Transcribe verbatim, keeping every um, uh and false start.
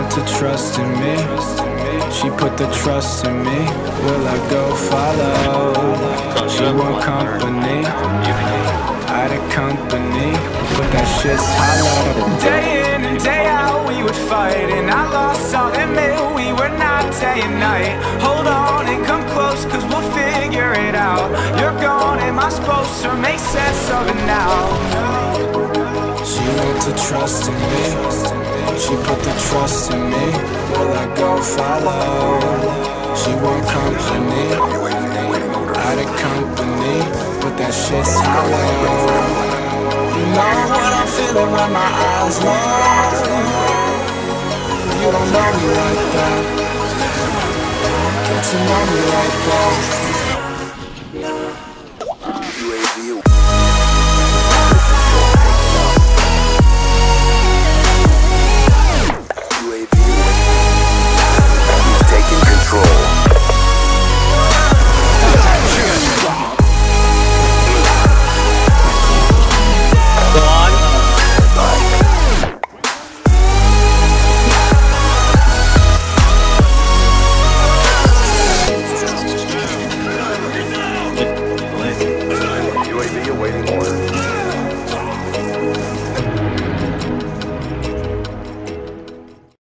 want to trust in me. She put the trust in me. Will I go follow? She want company, out of company, but that shit's hollow. Day in and day out we would fight, and I lost, I'll admit we were not day and night. Hold on and come close, cause we'll figure it out. You're gone, am I supposed to make sense of it now? She want to trust in me. She put the trust in me. Will I go follow? She want company, out of company, but that shit's hollow. You know what I'm feeling when my eyes low. You don't know me like that. Get to know me like that. U A V